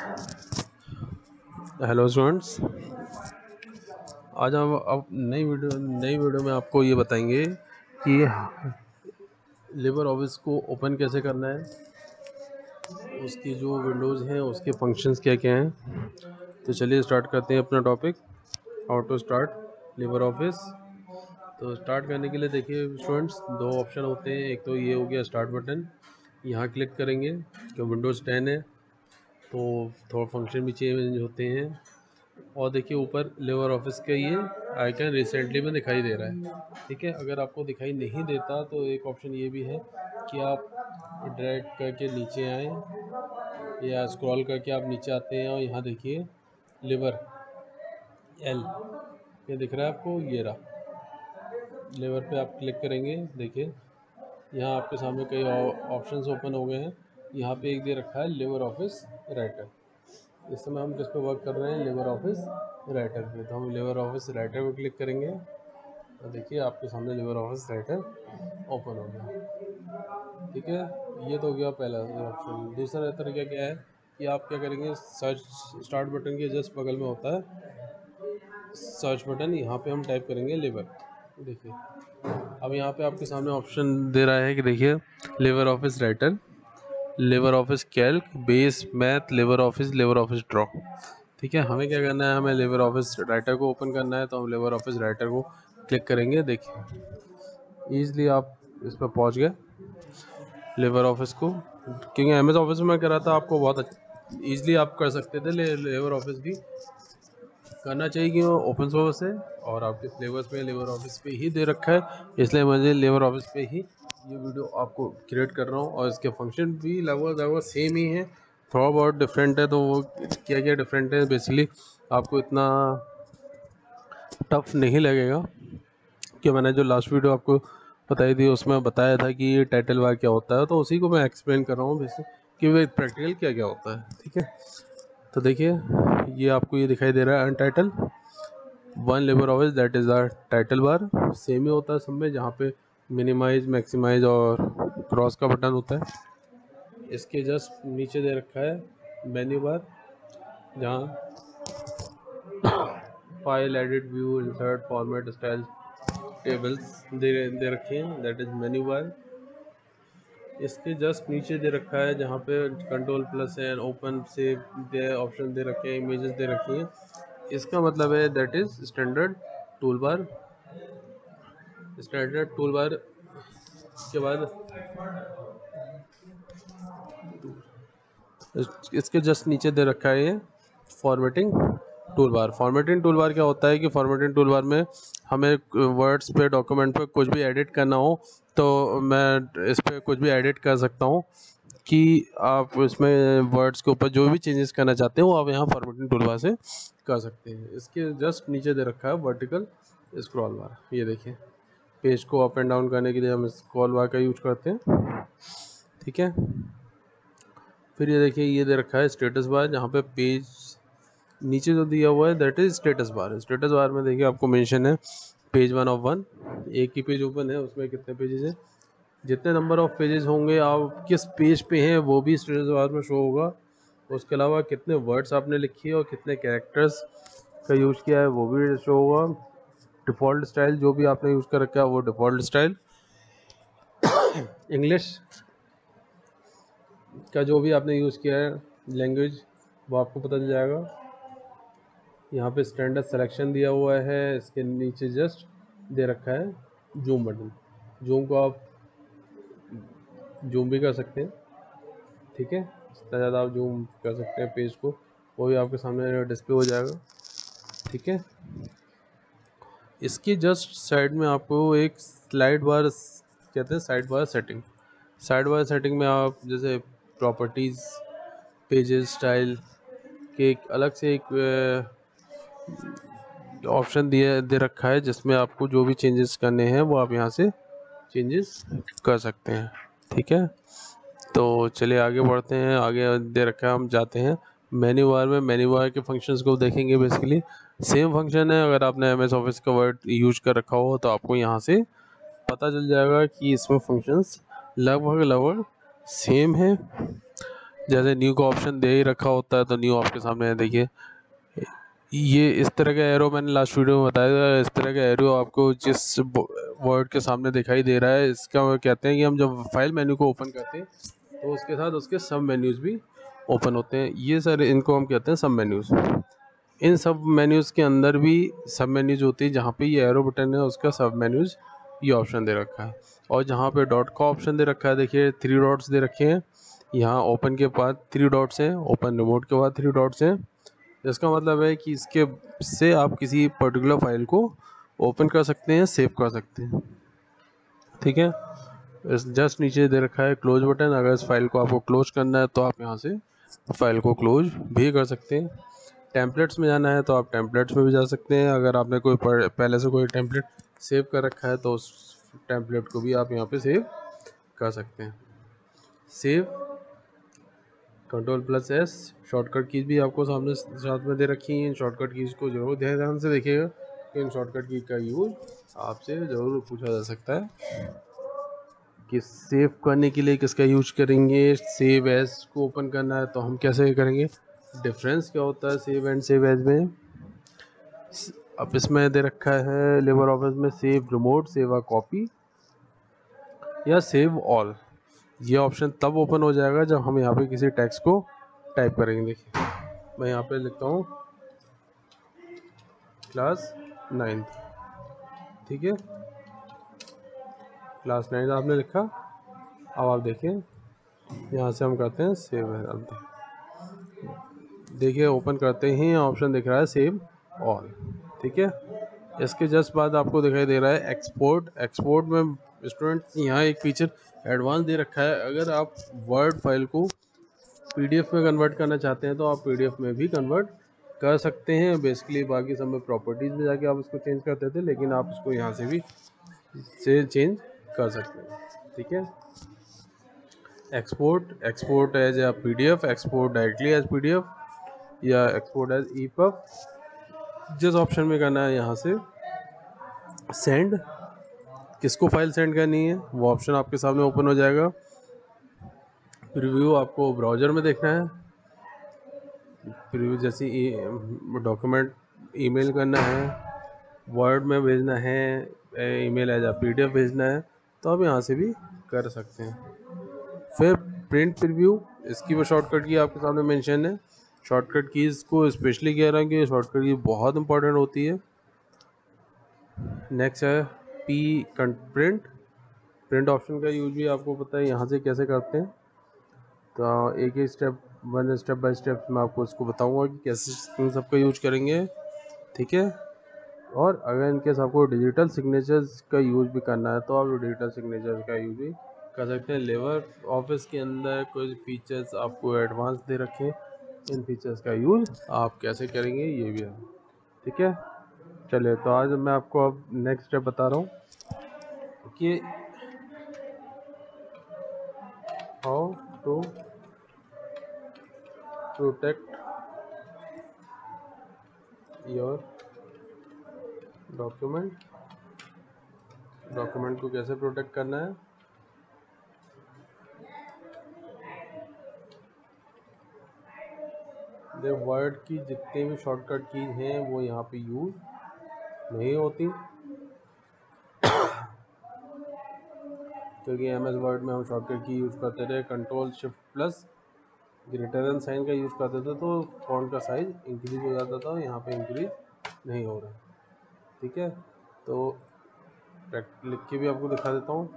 Hello students, आज हम अब नई वीडियो में आपको ये बताएंगे कि लिबर ऑफिस को ओपन कैसे करना है, उसकी जो विंडोज़ हैं उसके फंक्शंस क्या क्या हैं। तो चलिए स्टार्ट करते हैं अपना topic, how to start LibreOffice. तो स्टार्ट करने के लिए देखिए स्टूडेंट्स, दो ऑप्शन होते हैं। एक तो ये हो गया स्टार्ट बटन, यहाँ क्लिक करेंगे तो विंडोज़ 10 है तो थोड़ा फंक्शन भी चेंज होते हैं। और देखिए ऊपर लिबर ऑफिस का ये आइकन रिसेंटली में दिखाई दे रहा है। ठीक है, अगर आपको दिखाई नहीं देता तो एक ऑप्शन ये भी है कि आप ड्रैग करके नीचे आएँ या स्क्रॉल करके आप नीचे आते हैं और यहाँ देखिए लिबर एल, ये दिख रहा है आपको, ये रहा। लिबर पे आप क्लिक करेंगे, देखिए यहाँ आपके सामने कई ऑप्शंस ओपन हो गए हैं। यहाँ पे एक दे रखा है लिबर ऑफिस राइटर। इस समय हम किस पे वर्क कर रहे हैं, लिबर ऑफिस राइटर पे। तो हम लिबर ऑफिस राइटर पे क्लिक करेंगे तो देखिए आपके सामने लिबर ऑफिस राइटर ओपन हो गया। ठीक है, ये तो हो गया पहला ऑप्शन। दूसरा तरीका क्या है कि आप क्या करेंगे, सर्च स्टार्ट बटन के जस्ट बगल में होता है सर्च बटन, यहाँ पे हम टाइप करेंगे लिबर। देखिए अब यहाँ पे आपके सामने ऑप्शन दे रहा है कि देखिए LibreOffice writer, LibreOffice calc, base, math, LibreOffice draw. ठीक है, हमें क्या करना है, हमें लिबर ऑफिस राइटर को ओपन करना है तो हम लिबर ऑफिस राइटर को क्लिक करेंगे। देखिए ईजिली आप इस पर पहुंच गए लिबर ऑफिस को, क्योंकि एमएस ऑफिस में करा था आपको बहुत ईजिली आप कर सकते थे। लिबर ऑफिस भी करना चाहिए कि वो ओपन सोर्स है और आपके सिलेबस में लिबर ऑफिस पे ही दे रखा है, इसलिए मुझे लिबर ऑफिस पे ही ये वीडियो आपको क्रिएट कर रहा हूँ। और इसके फंक्शन भी लगभग सेम ही है, थोड़ा बहुत डिफरेंट है। तो वो क्या क्या डिफरेंट है बेसिकली आपको इतना टफ नहीं लगेगा, कि मैंने जो लास्ट वीडियो आपको बताई थी उसमें बताया था कि ये टाइटल बार क्या होता है, तो उसी को मैं एक्सप्लेन कर रहा हूँ बेसिक कि वे प्रैक्टिकल क्या क्या होता है। ठीक है, तो देखिए ये आपको ये दिखाई दे रहा है untitled one LibreOffice, that is our title bar. Same ही होता है सब में, जहाँ पे मिनिमाइज, मैक्सिमाइज और क्रॉस का बटन होता है। इसके जस्ट नीचे दे रखा है मेन्यू बार, जहाँ file, edit, view, insert, format, style, tables दे रखे हैं, दैट इज़ मेन्यू बार। इसके जस्ट नीचे दे रखा है जहाँ पे कंट्रोल प्लस है, ओपन से दे ऑप्शन दे रखे हैं, इमेजेस दे रखी हैं। इसका मतलब है that is standard tool bar. Standard tool bar के बाद इसके जस्ट नीचे दे रखा है ये formatting tool bar. Formatting tool bar क्या होता है कि फॉर्मेटिंग टूल बार में हमें वर्ड्स पे, डॉक्यूमेंट पे कुछ भी एडिट करना हो तो मैं इस पर कुछ भी एडिट कर सकता हूँ, कि आप इसमें वर्ड्स के ऊपर जो भी चेंजेस करना चाहते हो आप यहाँ फॉर्मेटिंग टूल बार से कर सकते हैं। इसके जस्ट नीचे दे रखा है वर्टिकल स्क्रॉल बार। ये देखिए पेज को अप एंड डाउन करने के लिए हम स्क्रॉल बार का यूज करते हैं। ठीक है, फिर ये देखिए ये दे रखा है स्टेटस बार, जहाँ पे पेज नीचे जो दिया हुआ है that is status bar. Status bar में देखिए आपको मेंशन है पेज 1 ऑफ 1, एक ही पेज ओपन है, उसमें कितने पेजेस हैं, जितने नंबर ऑफ पेजेस होंगे आप किस पेज पे हैं वो भी स्टेटस बार में शो होगा। उसके अलावा कितने वर्ड्स आपने लिखी है और कितने कैरेक्टर्स का यूज़ किया है वो भी शो होगा। डिफ़ॉल्ट स्टाइल जो भी आपने यूज़ कर रखा है वो डिफ़ॉल्ट स्टाइल, इंग्लिश का जो भी आपने यूज़ किया है लैंग्वेज वो आपको पता चल जाएगा। यहाँ पे स्टैंडर्ड सिलेक्शन दिया हुआ है, इसके नीचे जस्ट दे रखा है जूम बटन। जूम को आप जूम भी कर सकते हैं। ठीक है, जितना ज़्यादा आप जूम कर सकते हैं पेज को वो भी आपके सामने डिस्प्ले हो जाएगा। ठीक है, इसकी जस्ट साइड में आपको एक स्लाइड बार कहते हैं, side bar setting. Side bar setting में आप जैसे प्रॉपर्टीज़, पेजेस, स्टाइल के एक अलग से एक ऑप्शन दे रखा है, जिसमें आपको जो भी चेंजेस करने हैं वो आप यहाँ से चेंजेस कर सकते हैं। ठीक है, तो चलिए आगे बढ़ते हैं। आगे दे रखा है, हम जाते हैं मेन्यू बार में। मेन्यू बार के फंक्शंस को देखेंगे। बेसिकली सेम फंक्शन है, अगर आपने एमएस ऑफिस का वर्ड यूज कर रखा हो तो आपको यहाँ से पता चल जाएगा कि इसमें फंक्शंस लगभग सेम है। जैसे न्यू का ऑप्शन दे ही रखा होता है तो न्यू आपके सामने है। देखिए ये इस तरह का एरो मैंने लास्ट वीडियो में बताया था। इस तरह का एरो आपको जिस वर्ड के सामने दिखाई दे रहा है, इसका कहते हैं कि हम जब फाइल मेन्यू को ओपन करते हैं तो उसके साथ उसके सब मेन्यूज़ भी ओपन होते हैं। ये सर इनको हम कहते हैं सब मेन्यूज़। इन सब मेन्यूज़ के अंदर भी सब मेन्यूज़ होती है। जहाँ पे ये एरो बटन है उसका सब मेन्यूज़ ये ऑप्शन दे रखा है। और जहाँ पे डॉट का ऑप्शन दे रखा है, देखिए 3 डॉट्स दे रखे हैं। यहाँ ओपन के बाद 3 डॉट्स हैं, ओपन रिमोट के बाद 3 डॉट्स हैं। इसका मतलब है कि इसके से आप किसी पर्टिकुलर फाइल को ओपन कर सकते हैं, सेव कर सकते हैं। ठीक है, इस जस्ट नीचे दे रखा है क्लोज बटन। अगर इस फाइल को आपको क्लोज करना है तो आप यहाँ से फाइल को क्लोज भी कर सकते हैं। टेम्पलेट्स में जाना है तो आप टेम्पलेट्स में भी जा सकते हैं। अगर आपने कोई पहले से कोई टेम्पलेट सेव कर रखा है तो उस टेम्पलेट को भी आप यहाँ पे सेव कर सकते हैं। सेव Ctrl+S शॉर्टकट कीज भी आपको सामने साथ में दे रखी हैं। इन शॉर्टकट कीज को जरूर ध्यान से देखिएगा कि इन शॉर्टकट की का यूज आपसे ज़रूर पूछा जा सकता है कि सेव करने के लिए किसका यूज करेंगे। सेव एज को ओपन करना है तो हम कैसे करेंगे, डिफरेंस क्या होता है सेव एंड सेव एज में। अब इसमें दे रखा है लिबर ऑफिस में save remote, save a copy या सेव ऑल। ये ऑप्शन तब ओपन हो जाएगा जब हम यहाँ पे किसी टेक्स्ट को टाइप करेंगे। देखिए मैं यहाँ पे लिखता हूँ क्लास 9। ठीक है, क्लास 9 आपने लिखा। अब आप देखिए यहाँ से हम करते हैं सेव है। अब देखिए ओपन करते ही ऑप्शन दिख रहा है सेव ऑल। ठीक है, इसके जस्ट बाद आपको दिखाई दे रहा है एक्सपोर्ट। एक्सपोर्ट में स्टूडेंट यहाँ एक फीचर एडवांस दे रखा है। अगर आप वर्ड फाइल को पीडीएफ में कन्वर्ट करना चाहते हैं तो आप पीडीएफ में भी कन्वर्ट कर सकते हैं। बेसिकली बाकी सब में प्रॉपर्टीज़ में जाके आप उसको चेंज करते थे, लेकिन आप उसको यहाँ से भी चेंज कर सकते हैं। ठीक है, export as a PDF, export directly as PDF या एक्सपोर्ट एज ईपब। जिस ऑप्शन में करना है यहाँ से सेंड, किसको फाइल सेंड करनी है वो ऑप्शन आपके सामने ओपन हो जाएगा। प्रीव्यू आपको ब्राउज़र में देखना है। प्रीव्यू जैसे डॉक्यूमेंट ईमेल करना है, वर्ड में भेजना है, ईमेल एज आ पीडीएफ भेजना है तो आप यहाँ से भी कर सकते हैं। फिर प्रिंट प्रीव्यू, इसकी वो शॉर्टकट की आपके सामने मेंशन है। शॉर्टकट कीज़ को स्पेशली कह रहा हूँ कि शॉर्टकट की बहुत इंपॉर्टेंट होती है। नेक्स्ट है पी प्रिंट। प्रिंट ऑप्शन का यूज भी आपको पता है यहाँ से कैसे करते हैं। तो एक ही स्टेप बाय स्टेप मैं आपको इसको बताऊंगा कि कैसे इन सबका यूज करेंगे। ठीक है, और अगर इनकेस आपको डिजिटल सिग्नेचर्स का यूज भी करना है तो आप डिजिटल सिग्नेचर का यूज भी कर सकते हैं। लेबर ऑफिस के अंदर कुछ फीचर्स आपको एडवांस दे रखे हैं, इन फीचर्स का यूज आप कैसे करेंगे ये भी है। ठीक है, चलिए तो आज मैं आपको अब नेक्स्ट स्टेप बता रहा हूँ कि how to protect your document. Document को कैसे प्रोटेक्ट करना है। वर्ड की जितनी भी शॉर्टकट कीज हैं वो यहाँ पे यूज नहीं होती, क्योंकि MS वर्ड में हम शॉर्टकट की यूज़ करते थे Ctrl+Shift+ ग्रेटर देन साइन का यूज़ करते थे तो फॉन्ट का साइज़ इंक्रीज हो जाता था, यहाँ पे इंक्रीज नहीं हो रहा। ठीक है, तो लिख के भी आपको दिखा देता हूँ।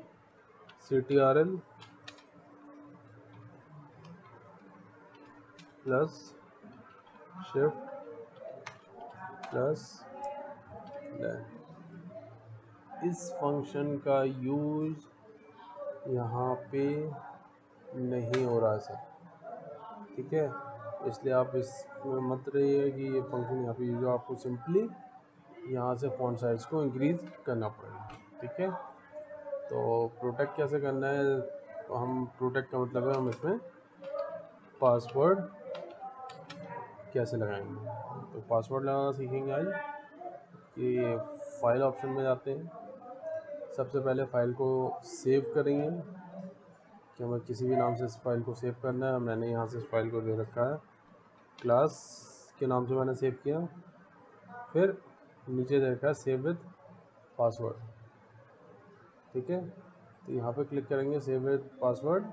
Ctrl+Shift+, इस फंक्शन का यूज़ यहाँ पे नहीं हो रहा है सर। ठीक है, इसलिए आप इस मत रहिए कि ये फंक्शन यहाँ पे यूज़, आपको सिंपली यहाँ से फॉन्ट साइज़ को इंक्रीज करना पड़ेगा। ठीक है, तो प्रोटेक्ट कैसे करना है, तो हम प्रोटेक्ट का मतलब है हम इसमें पासवर्ड कैसे लगाएंगे। तो पासवर्ड लगाना सीखेंगे आज कि फाइल ऑप्शन में जाते हैं। सबसे पहले फ़ाइल को सेव करेंगे। कि हमें किसी भी नाम से इस फाइल को सेव करना है। मैंने यहाँ से इस फाइल को दे रखा है, क्लास के नाम से मैंने सेव किया। फिर नीचे दे रखा है सेव विद पासवर्ड, ठीक है। तो यहाँ पे क्लिक करेंगे save with password.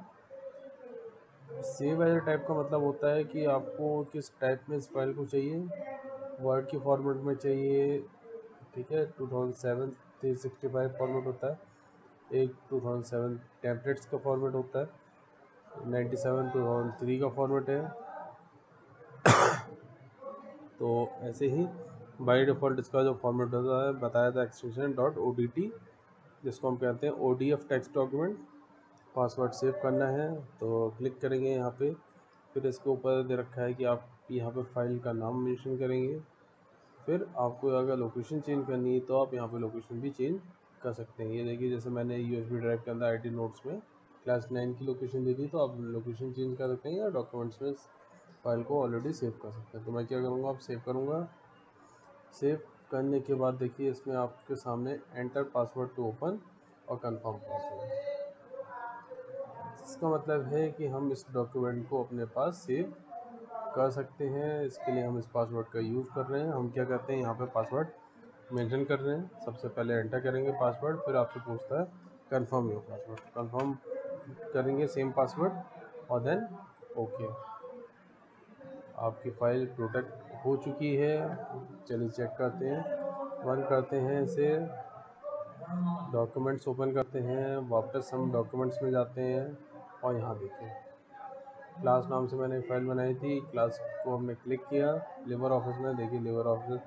Save as type का मतलब होता है कि आपको किस टाइप में इस फाइल को चाहिए, वर्ड के फॉर्मेट में चाहिए, ठीक है। 2007 365 फॉर्मेट होता है, एक 2007 टेम्पलेट्स का फॉर्मेट होता है, 97 2003 का फॉर्मेट है। तो ऐसे ही बाय डिफ़ॉल्ट इसका जो फॉर्मेट होता है बताया था एक्सटेंशन .odt, जिसको हम कहते हैं ODF text document. Password save करना है तो क्लिक करेंगे यहाँ पे। फिर इसके ऊपर दे रखा है कि आप यहाँ पे फाइल का नाम मेंशन करेंगे। फिर आपको अगर लोकेशन चेंज करनी है तो आप यहाँ पे लोकेशन भी चेंज कर सकते हैं। ये देखिए, जैसे मैंने USB ड्राइव के अंदर IT नोट्स में क्लास 9 की लोकेशन दे दी, तो आप लोकेशन चेंज कर सकते हैं या डॉक्यूमेंट्स में फाइल को ऑलरेडी सेव कर सकते हैं। तो मैं क्या करूँगा, आप सेव करूँगा। सेव करने के बाद देखिए इसमें आपके सामने एंटर पासवर्ड टू ओपन और कंफर्म पासवर्ड, इसका मतलब है कि हम इस डॉक्यूमेंट को अपने पास सेव कर सकते हैं। इसके लिए हम इस पासवर्ड का यूज़ कर रहे हैं। हम क्या करते हैं, यहाँ पे पासवर्ड मेंशन कर रहे हैं। सबसे पहले एंटर करेंगे पासवर्ड, फिर आपसे पूछता है कंफर्म योर पासवर्ड, कंफर्म करेंगे सेम पासवर्ड और देन ओके। आपकी फ़ाइल प्रोटेक्ट हो चुकी है। चलिए चेक करते हैं, बंद करते हैं इसे, डॉक्यूमेंट्स ओपन करते हैं, वापस हम डॉक्यूमेंट्स में जाते हैं और यहाँ देखिए क्लास नाम से मैंने एक फ़ाइल बनाई थी। क्लास को हमने क्लिक किया लिबर ऑफिस में, देखिए लिबर ऑफिस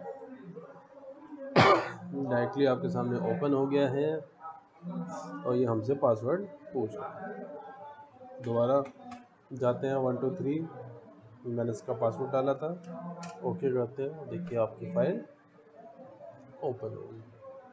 डायरेक्टली आपके सामने ओपन हो गया है और ये हमसे पासवर्ड पूछ रहा है। दोबारा जाते हैं 1 2 3, मैंने इसका पासवर्ड डाला था, ओके करते हैं। देखिए आपकी फ़ाइल ओपन होगी।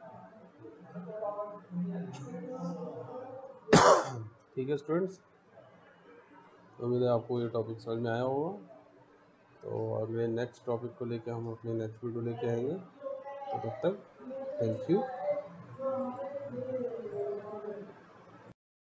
ठीक है स्टूडेंट्स, उम्मीद है आपको ये टॉपिक समझ में आया होगा। तो अगले नेक्स्ट टॉपिक को लेकर हम अपने नेक्स्ट वीडियो लेके आएंगे। तो तब तक थैंक यू।